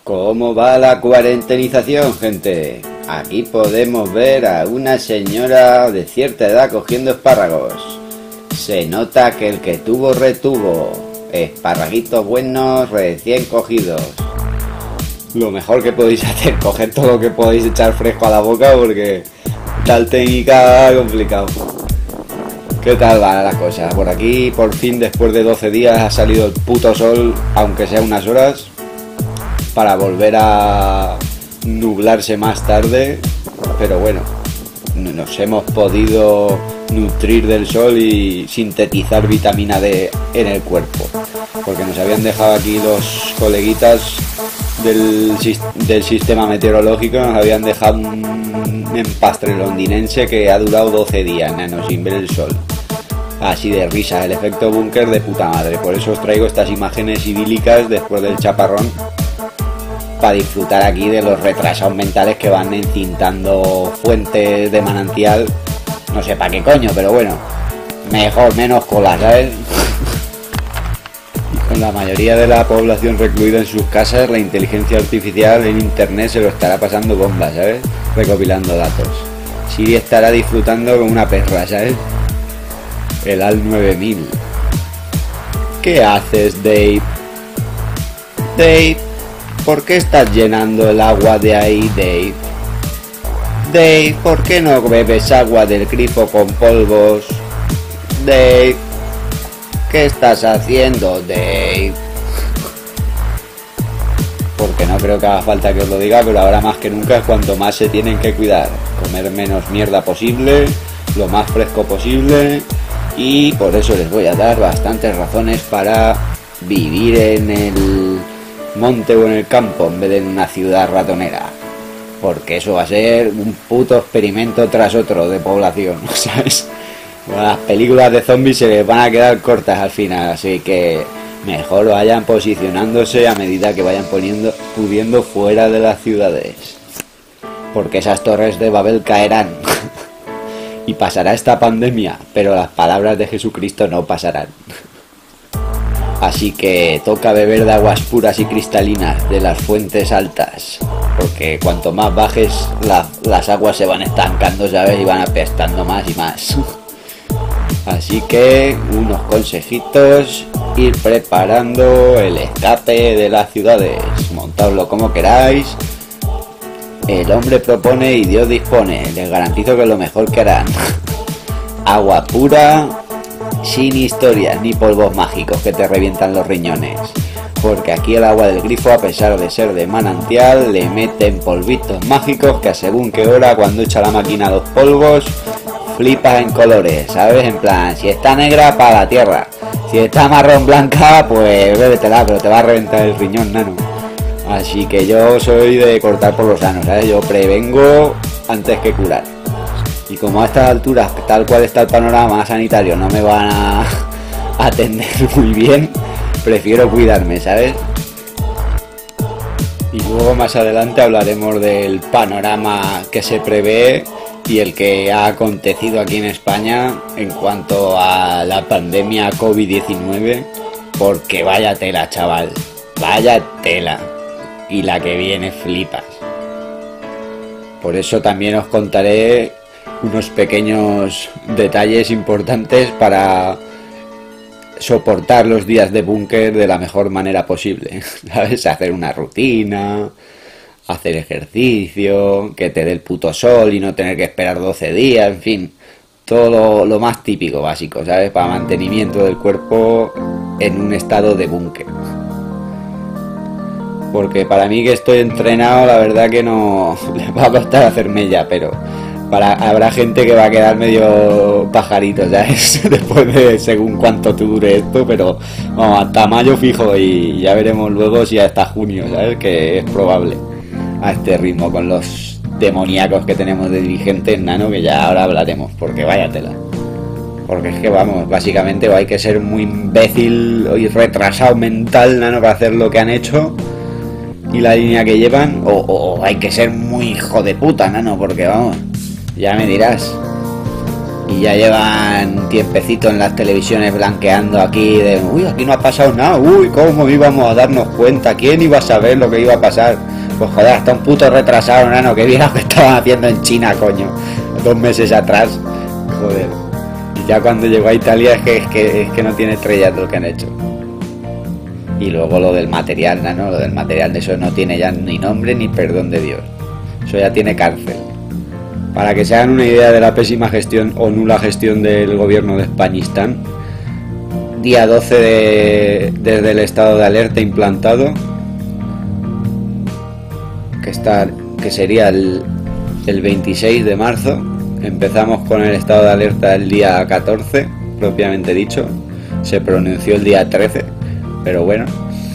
¿Cómo va la cuarentenización, gente? Aquí podemos ver a una señora de cierta edad cogiendo espárragos. Se nota que el que tuvo retuvo. Esparraguitos buenos recién cogidos. Lo mejor que podéis hacer, coger todo lo que podéis echar fresco a la boca porque tal técnica complicado. ¿Qué tal van las cosas? Por aquí, por fin, después de 12 días ha salido el puto sol, aunque sea unas horas, para volver a nublarse más tarde, pero bueno, nos hemos podido nutrir del sol y sintetizar vitamina D en el cuerpo, porque nos habían dejado aquí los coleguitas del sistema meteorológico, nos habían dejado un empastre londinense que ha durado 12 días, nano, sin ver el sol. Así de risa, el efecto búnker de puta madre. Por eso os traigo estas imágenes idílicas después del chaparrón, para disfrutar aquí de los retrasados mentales que van encintando fuentes de manantial. No sé para qué coño, pero bueno, mejor, menos cola, ¿sabes? Y con la mayoría de la población recluida en sus casas, la inteligencia artificial en internet se lo estará pasando bomba, ¿sabes? Recopilando datos. Siri estará disfrutando con una perra, ¿sabes? El AL 9000. ¿Qué haces, Dave? Dave, ¿por qué estás llenando el agua de ahí, Dave? Dave, ¿por qué no bebes agua del grifo con polvos? Dave, ¿qué estás haciendo, Dave? Porque no creo que haga falta que os lo diga, pero ahora más que nunca es cuanto más se tienen que cuidar. Comer menos mierda posible, lo más fresco posible, y por eso les voy a dar bastantes razones para vivir en el monte o en el campo en vez de en una ciudad ratonera, porque eso va a ser un puto experimento tras otro de población, ¿sabes? Bueno, las películas de zombies se les van a quedar cortas al final, así que mejor vayan posicionándose a medida que vayan pudiendo fuera de las ciudades, porque esas torres de Babel caerán. Y pasará esta pandemia, pero las palabras de Jesucristo no pasarán. Así que toca beber de aguas puras y cristalinas de las fuentes altas, porque cuanto más bajes las aguas se van estancando, ¿sabes? Y van apestando más y más. Así que unos consejitos: ir preparando el escape de las ciudades, montadlo como queráis. El hombre propone y Dios dispone, les garantizo que es lo mejor que harán. Agua pura, sin historias ni polvos mágicos que te revientan los riñones, porque aquí el agua del grifo, a pesar de ser de manantial, le meten polvitos mágicos que a según qué hora, cuando echa la máquina los polvos, flipas en colores, ¿sabes? En plan, si está negra, para la tierra, si está marrón blanca, pues bébetela, pero te va a reventar el riñón, nano. Así que yo soy de cortar por lo sano, ¿sabes? Yo prevengo antes que curar. Y como a estas alturas, tal cual está el panorama sanitario, no me van a atender muy bien, prefiero cuidarme, ¿sabes? Y luego más adelante hablaremos del panorama que se prevé y el que ha acontecido aquí en España en cuanto a la pandemia COVID-19, porque vaya tela, chaval, vaya tela. Y la que viene flipas. Por eso también os contaré unos pequeños detalles importantes para soportar los días de búnker de la mejor manera posible, ¿sabes? Hacer una rutina, hacer ejercicio, que te dé el puto sol y no tener que esperar 12 días, en fin, todo lo más típico, básico, ¿sabes? Para mantenimiento del cuerpo en un estado de búnker. Porque para mí, que estoy entrenado, la verdad que no les va a costar hacerme ya, pero habrá gente que va a quedar medio pajarito, ¿sabes? Después de según cuánto dure esto, pero vamos, hasta mayo fijo, y ya veremos luego si hasta junio, ¿sabes? Que es probable a este ritmo con los demoníacos que tenemos de dirigentes, nano, que ya ahora hablaremos, porque vaya tela. Porque es que vamos, básicamente hay que ser muy imbécil y retrasado mental, nano, para hacer lo que han hecho y la línea que llevan, o hay que ser muy hijo de puta, nano, porque vamos, ya me dirás. Y ya llevan un tiempecito en las televisiones blanqueando aquí de, uy, aquí no ha pasado nada, uy, ¿cómo íbamos a darnos cuenta? ¿Quién iba a saber lo que iba a pasar? Pues joder, hasta un puto retrasado, nano, que viera lo que estaban haciendo en China, coño, 2 meses atrás, joder. Y ya cuando llegó a Italia es que no tiene estrellas lo que han hecho. Y luego lo del material, nano, lo del material de eso no tiene ya ni nombre ni perdón de Dios. Eso ya tiene cárcel. Para que se hagan una idea de la pésima gestión o nula gestión del gobierno de Españistán, día 12 desde el estado de alerta implantado, que sería el 26 de marzo, empezamos con el estado de alerta el día 14, propiamente dicho, se pronunció el día 13, pero bueno,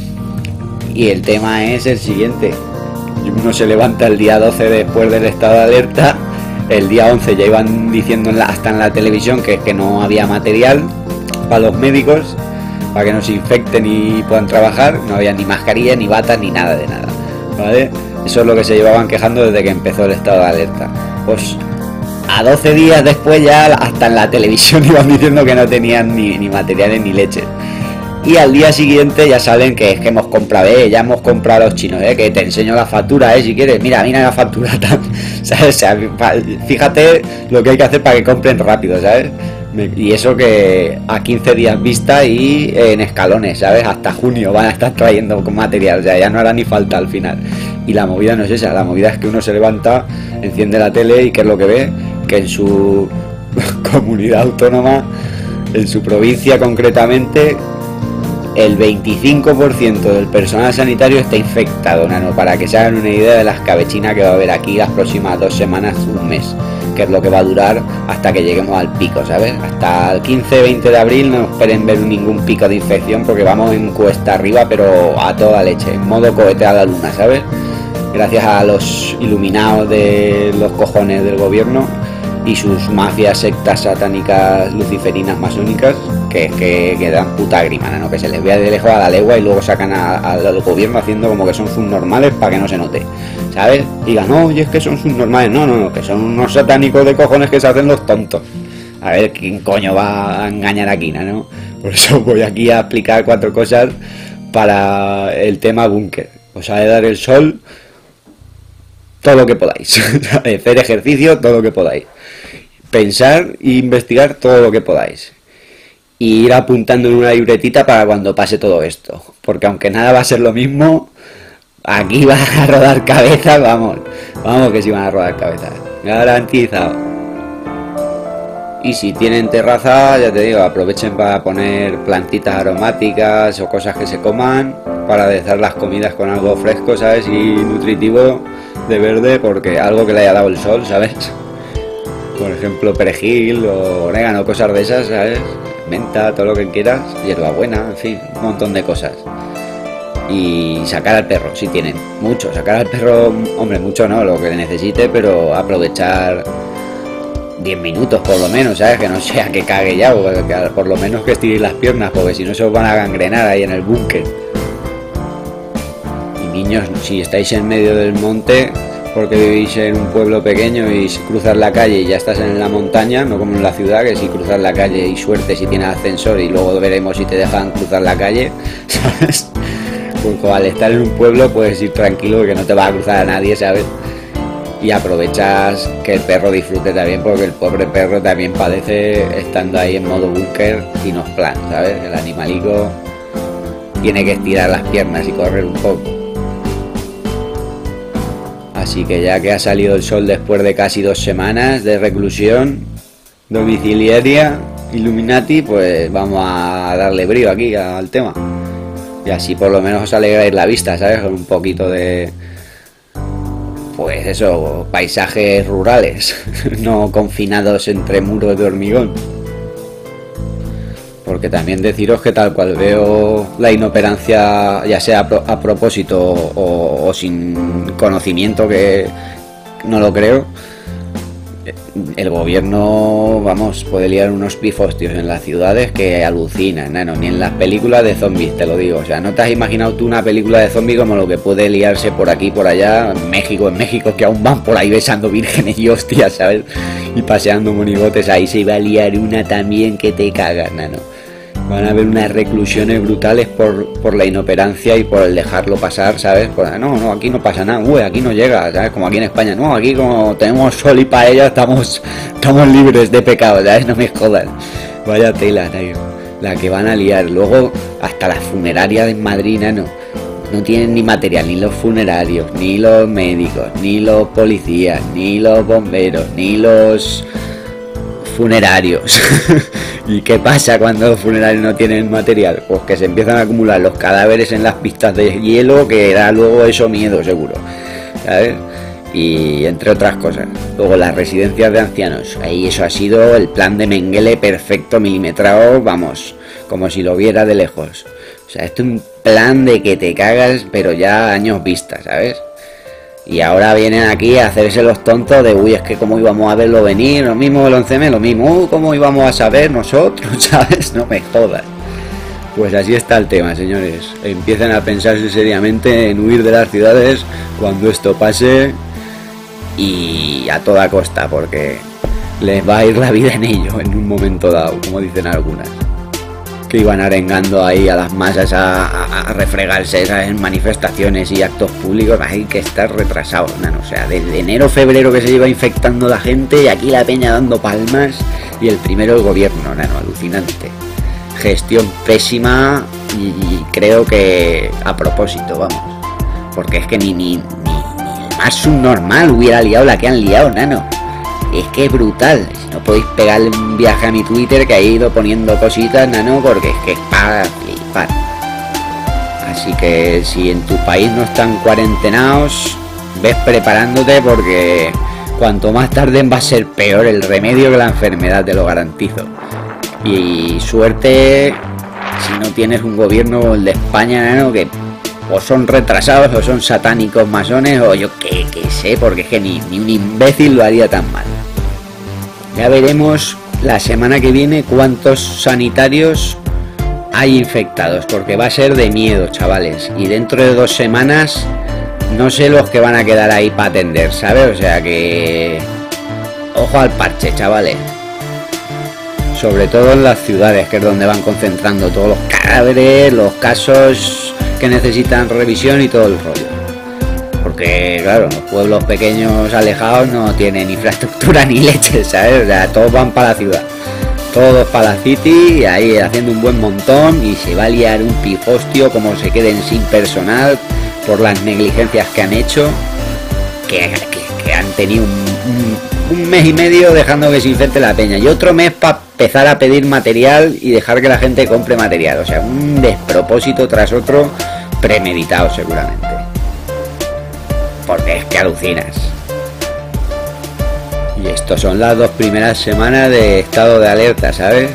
y el tema es el siguiente: uno se levanta el día 12 después del estado de alerta. El día 11 ya iban diciendo hasta en la televisión que no había material para los médicos, para que no se infecten y puedan trabajar. No había ni mascarilla, ni batas, ni nada de nada, ¿vale? Eso es lo que se llevaban quejando desde que empezó el estado de alerta. Pues a 12 días después ya hasta en la televisión iban diciendo que no tenían ni materiales ni leche. Y al día siguiente ya salen que es que hemos comprado, ya hemos comprado a los chinos, que te enseño la factura, si quieres, mira la factura, ¿sabes? O sea, fíjate lo que hay que hacer para que compren rápido, ¿sabes? Y eso que a 15 días vista y en escalones, ¿sabes? Hasta junio van a estar trayendo con material, o sea, ya no hará ni falta al final. Y la movida no es esa, la movida es que uno se levanta, enciende la tele y ¿qué es lo que ve? Que en su comunidad autónoma, en su provincia concretamente, el 25% del personal sanitario está infectado, nano, para que se hagan una idea de las cabechinas que va a haber aquí las próximas 2 semanas, un mes, que es lo que va a durar hasta que lleguemos al pico, ¿sabes? Hasta el 15-20 de abril no esperen ver ningún pico de infección porque vamos en cuesta arriba, pero a toda leche, en modo cohete a la luna, ¿sabes? Gracias a los iluminados de los cojones del gobierno y sus mafias, sectas satánicas, luciferinas, masónicas, que dan puta grima, ¿no? Que se les vea de lejos a la legua y luego sacan al gobierno haciendo como que son subnormales para que no se note, ¿sabes? Digan, no, oye, es que son subnormales. No, que son unos satánicos de cojones que se hacen los tontos. A ver, ¿quién coño va a engañar aquí, no? Por eso voy aquí a explicar 4 cosas para el tema búnker. Os ha de dar el sol todo lo que podáis. Hacer ejercicio todo lo que podáis. Pensar e investigar todo lo que podáis. Y ir apuntando en una libretita para cuando pase todo esto. Porque aunque nada va a ser lo mismo, aquí van a rodar cabezas, vamos que sí van a rodar cabezas. Garantizado. Y si tienen terraza, ya te digo, aprovechen para poner plantitas aromáticas o cosas que se coman, para aderezar las comidas con algo fresco, ¿sabes? Y nutritivo, de verde, porque algo que le haya dado el sol, ¿sabes? Por ejemplo, perejil o orégano, cosas de esas, ¿sabes? Menta, todo lo que quieras, hierbabuena, en fin, un montón de cosas. Y sacar al perro, si tienen, mucho, sacar al perro, hombre, mucho no, lo que necesite, pero aprovechar 10 minutos por lo menos, ¿sabes? Que no sea que cague ya, o que por lo menos que estiréis las piernas, porque si no se os van a gangrenar ahí en el búnker. Y niños, si estáis en medio del monte, porque vivís en un pueblo pequeño y si cruzas la calle y ya estás en la montaña, no como en la ciudad, que si cruzas la calle y suerte si tienes ascensor y luego veremos si te dejan cruzar la calle, ¿sabes? Pues al estar en un pueblo puedes ir tranquilo, que no te va a cruzar a nadie, ¿sabes? Y aprovechas que el perro disfrute también, porque el pobre perro también padece estando ahí en modo búnker y no es plan, ¿sabes? El animalico tiene que estirar las piernas y correr un poco. Así que ya que ha salido el sol después de casi 2 semanas de reclusión domiciliaria Illuminati, pues vamos a darle brío aquí al tema. Y así por lo menos os alegráis la vista, ¿sabes? Con un poquito de, pues eso, paisajes rurales, no confinados entre muros de hormigón. Porque también deciros que tal cual veo la inoperancia, ya sea a propósito o sin conocimiento, que no lo creo, el gobierno, vamos, puede liar unos pifostios en las ciudades que alucinan, nano, ni en las películas de zombies, te lo digo. O sea, no te has imaginado tú una película de zombies como lo que puede liarse por aquí, por allá, en México, que aún van por ahí besando vírgenes y hostias, ¿sabes? Y paseando monigotes, ahí se iba a liar una también que te cagas, nano. Van a haber unas reclusiones brutales por la inoperancia y por el dejarlo pasar, ¿sabes? No, aquí no pasa nada, aquí no llega, ¿sabes? Como aquí en España, no, aquí como tenemos sol y paella estamos libres de pecado, ¿sabes? No me jodas. Vaya tela, tío, la que van a liar. Luego, hasta las funerarias en Madrid, no tienen ni material, ni los funerarios, ni los médicos, ni los policías, ni los bomberos, ni los funerarios. ¿Y qué pasa cuando los funerarios no tienen material? Pues que se empiezan a acumular los cadáveres en las pistas de hielo, que da luego eso miedo seguro, ¿sabes? Y entre otras cosas. Luego las residencias de ancianos, ahí eso ha sido el plan de Mengele perfecto, milimetrado, vamos, como si lo viera de lejos. O sea, esto es un plan de que te cagas, pero ya años vista, ¿sabes? Y ahora vienen aquí a hacerse los tontos de, uy, es que cómo íbamos a verlo venir, lo mismo el 11M, lo mismo, cómo íbamos a saber nosotros, ¿sabes? No me jodas. Pues así está el tema, señores. Empiecen a pensarse seriamente en huir de las ciudades cuando esto pase, y a toda costa, porque les va a ir la vida en ello en un momento dado, como dicen algunas. Que iban arengando ahí a las masas a refregarse esas manifestaciones y actos públicos. Hay que estar retrasados, nano. O sea, desde enero, febrero que se lleva infectando la gente, y aquí la peña dando palmas, y el primero el gobierno, nano, alucinante. Gestión pésima, y creo que a propósito, vamos. Porque es que ni el más subnormal hubiera liado la que han liado, nano. Es que es brutal. Si no podéis pegarle un viaje a mi Twitter, que he ido poniendo cositas, nano, porque es que es para flipar. Así que si en tu país no están cuarentenados, ves preparándote, porque cuanto más tarden va a ser peor el remedio que la enfermedad, te lo garantizo. Y suerte si no tienes un gobierno como el de España, nano, que o son retrasados o son satánicos masones, o yo qué sé, porque es que ni un imbécil lo haría tan mal. Ya veremos la semana que viene cuántos sanitarios hay infectados, porque va a ser de miedo, chavales. Y dentro de 2 semanas no sé los que van a quedar ahí para atender, ¿sabes? O sea que ojo al parche, chavales. Sobre todo en las ciudades, que es donde van concentrando todos los cadáveres, los casos que necesitan revisión y todo el rollo. Porque claro, los pueblos pequeños alejados no tienen infraestructura ni leche, ¿sabes? O sea, todos van para la ciudad, todos para la city, y ahí haciendo un buen montón, y se va a liar un pifostio como se queden sin personal por las negligencias que han hecho, que han tenido un mes y medio dejando que se infecte la peña, y otro mes para empezar a pedir material y dejar que la gente compre material. O sea, un despropósito tras otro, premeditado seguramente. Porque es que alucinas. Y estos son las 2 primeras semanas de estado de alerta, ¿sabes?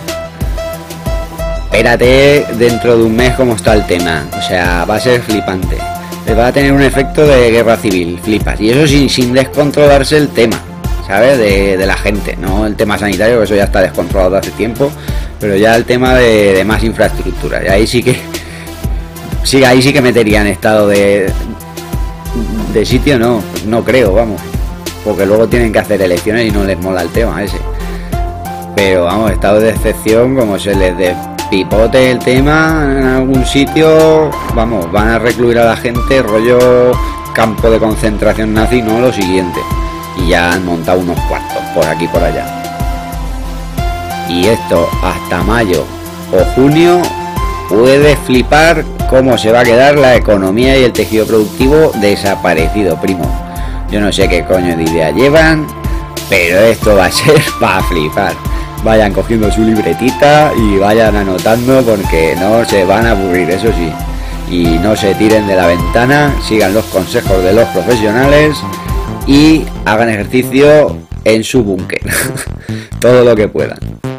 Espérate dentro de un mes cómo está el tema. O sea, va a ser flipante. Va a tener un efecto de guerra civil, flipas. Y eso sin descontrolarse el tema, ¿sabes? De la gente, no el tema sanitario, que eso ya está descontrolado hace tiempo, pero ya el tema de más infraestructura. Y ahí sí que metería en estado de sitio, no creo, vamos, porque luego tienen que hacer elecciones y no les mola el tema ese. Pero vamos, estado de excepción, como se les despipote el tema en algún sitio, vamos, van a recluir a la gente, rollo campo de concentración nazi, no lo siguiente. Y ya han montado unos cuartos por aquí por allá. Y esto hasta mayo o junio puede flipar cómo se va a quedar la economía y el tejido productivo desaparecido, primo. Yo no sé qué coño de idea llevan, pero esto va a ser para flipar. Vayan cogiendo su libretita y vayan anotando, porque no se van a aburrir, eso sí. Y no se tiren de la ventana, sigan los consejos de los profesionales y hagan ejercicio en su búnker todo lo que puedan.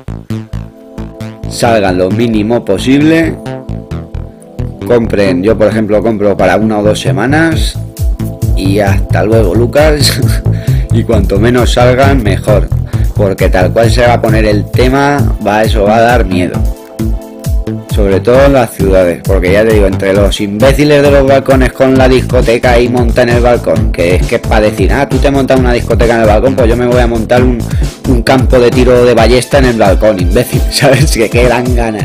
Salgan lo mínimo posible, compren, yo por ejemplo compro para 1 o 2 semanas, y hasta luego, Lucas. Y cuanto menos salgan, mejor. Porque tal cual se va a poner el tema, eso va a dar miedo. Sobre todo en las ciudades, porque ya te digo, entre los imbéciles de los balcones con la discoteca ahí monta en el balcón, que es para decir, tú te montas una discoteca en el balcón, pues yo me voy a montar un campo de tiro de ballesta en el balcón, imbécil, ¿sabes? Que dan ganas.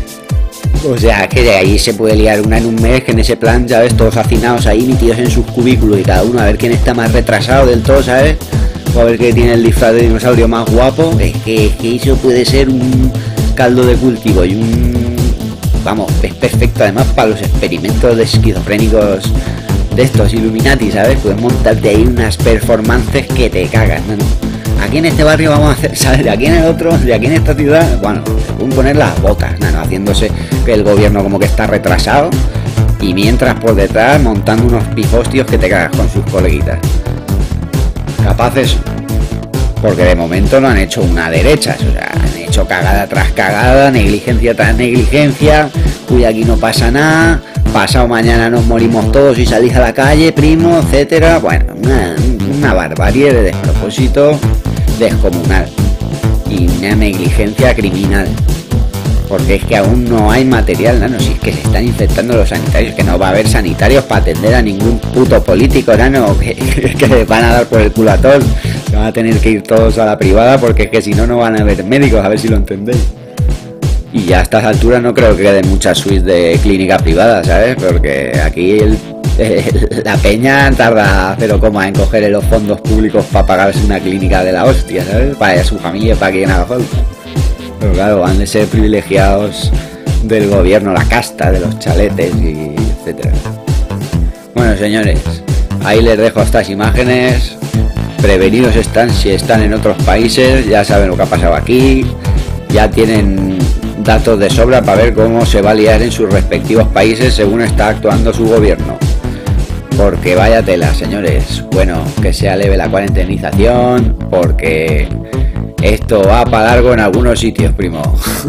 O sea, que de ahí se puede liar una en un mes, que en ese plan, ¿sabes? Todos hacinados ahí, metidos en sus cubículos y cada uno a ver quién está más retrasado del todo, ¿sabes? O a ver quién tiene el disfraz de dinosaurio más guapo. Es que eso puede ser un caldo de cultivo y vamos, es perfecto además para los experimentos de esquizofrénicos de estos Illuminati, ¿sabes? Puedes montarte ahí unas performances que te cagas, ¿no? Aquí en este barrio vamos a hacer, ¿sabes? De aquí en el otro, de aquí en esta ciudad, bueno, se pueden poner las botas, ¿no? Haciéndose que el gobierno como que está retrasado y mientras por detrás montando unos pifostios que te cagas con sus coleguitas. Capaces, porque de momento no han hecho una derecha, o sea, han hecho cagada tras cagada, negligencia tras negligencia, uy, aquí no pasa nada, pasado mañana nos morimos todos y salís a la calle, primo, etcétera. Bueno, una barbarie de despropósito descomunal y una negligencia criminal, porque es que aún no hay material, nano, si es que se están infectando los sanitarios, que no va a haber sanitarios para atender a ningún puto político, nano, que les van a dar por el culo a todos. Van a tener que ir todos a la privada porque es que si no, no van a haber médicos, a ver si lo entendéis. Y ya a estas alturas no creo que queden muchas suites de clínica privada, ¿sabes? Porque aquí la peña tarda 0, en coger los fondos públicos para pagarse una clínica de la hostia, ¿sabes? Para su familia, para quien haga falta. Pero claro, van a ser privilegiados del gobierno, la casta de los chaletes y etcétera. Bueno, señores, ahí les dejo estas imágenes. Prevenidos están si están en otros países, ya saben lo que ha pasado aquí, ya tienen datos de sobra para ver cómo se va a liar en sus respectivos países según está actuando su gobierno. Porque vaya tela, señores. Bueno, que sea leve la cuarentenización, porque esto va para largo en algunos sitios, primo.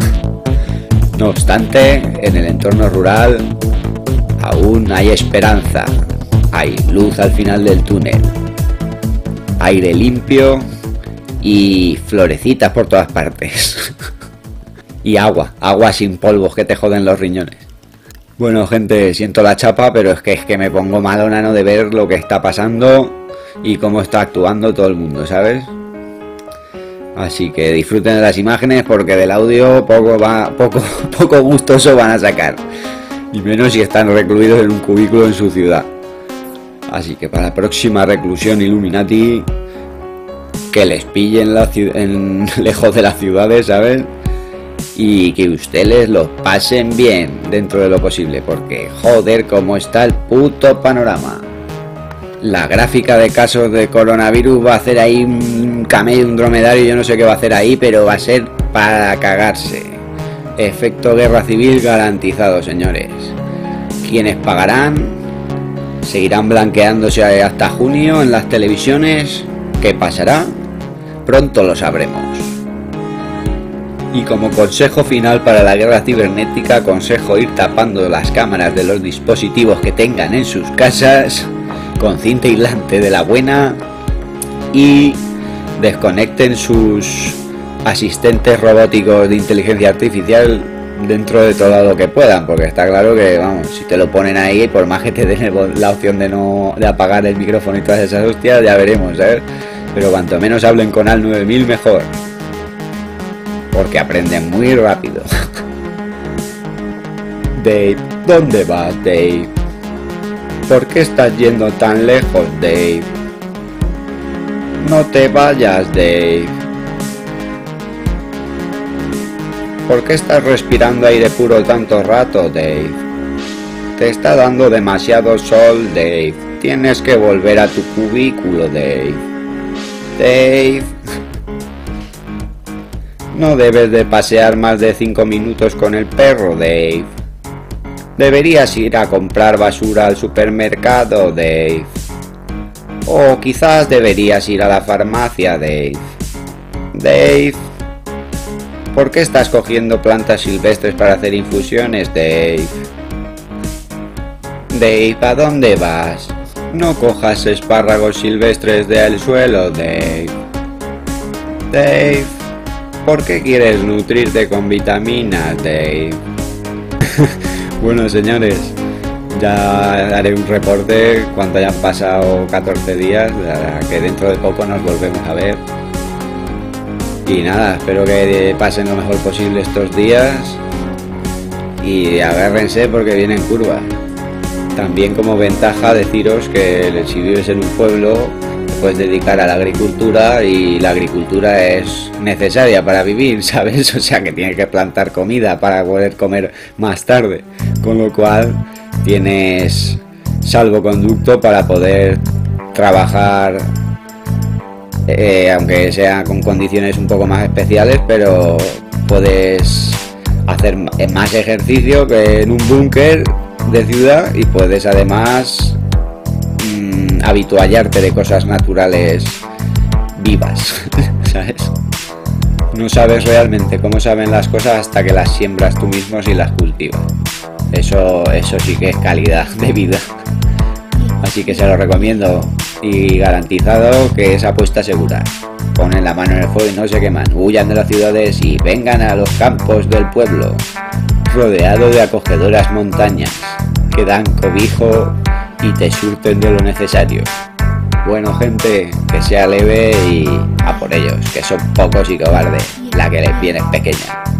No obstante, en el entorno rural aún hay esperanza, hay luz al final del túnel. Aire limpio y florecitas por todas partes. Y agua sin polvos que te joden los riñones. Bueno, gente, siento la chapa, pero es que me pongo malo, nano, de ver lo que está pasando y cómo está actuando todo el mundo, ¿sabes? Así que disfruten de las imágenes porque del audio poco gustoso van a sacar. Y menos si están recluidos en un cubículo en su ciudad. Así que para la próxima reclusión Illuminati, que les pillen lejos de las ciudades, ¿sabes? Y que ustedes los pasen bien dentro de lo posible, porque joder cómo está el puto panorama. La gráfica de casos de coronavirus va a hacer ahí un camello, un dromedario, yo no sé qué va a hacer ahí, pero va a ser para cagarse. Efecto guerra civil garantizado, señores. ¿Quiénes pagarán? ¿Seguirán blanqueándose hasta junio en las televisiones? ¿Qué pasará? Pronto lo sabremos. Y como consejo final para la guerra cibernética, aconsejo ir tapando las cámaras de los dispositivos que tengan en sus casas con cinta aislante de la buena y desconecten sus asistentes robóticos de inteligencia artificial dentro de todo lo que puedan, porque está claro que, vamos, si te lo ponen ahí, por más que te den la opción de apagar el micrófono y todas esas hostias, ya veremos, ¿sabes? Pero cuanto menos hablen con AL 9000 mejor, porque aprenden muy rápido. Dave, ¿dónde vas, Dave? ¿Por qué estás yendo tan lejos, Dave? No te vayas, Dave. ¿Por qué estás respirando aire puro tanto rato, Dave? Te está dando demasiado sol, Dave. Tienes que volver a tu cubículo, Dave. Dave. No debes de pasear más de 5 minutos con el perro, Dave. Deberías ir a comprar basura al supermercado, Dave. O quizás deberías ir a la farmacia, Dave. Dave. ¿Por qué estás cogiendo plantas silvestres para hacer infusiones, Dave? Dave, ¿a dónde vas? No cojas espárragos silvestres del suelo, Dave. Dave, ¿por qué quieres nutrirte con vitaminas, Dave? Bueno, señores, ya haré un reporte cuando hayan pasado 14 días, que dentro de poco nos volvemos a ver. Y nada, espero que pasen lo mejor posible estos días y agárrense porque vienen curvas. También como ventaja deciros que si vives en un pueblo te puedes dedicar a la agricultura y la agricultura es necesaria para vivir, ¿sabes? O sea que tienes que plantar comida para poder comer más tarde, con lo cual tienes salvoconducto para poder trabajar, aunque sea con condiciones un poco más especiales, pero puedes hacer más ejercicio que en un búnker de ciudad y puedes además habituallarte de cosas naturales vivas, ¿sabes? No sabes realmente cómo saben las cosas hasta que las siembras tú mismo y las cultivas. Eso sí que es calidad de vida. Así que se lo recomiendo y garantizado que es apuesta segura. Ponen la mano en el fuego y no se queman. Huyan de las ciudades y vengan a los campos del pueblo, rodeado de acogedoras montañas que dan cobijo y te surten de lo necesario. Bueno, gente, que sea leve y a por ellos, que son pocos y cobardes. La que les viene es pequeña.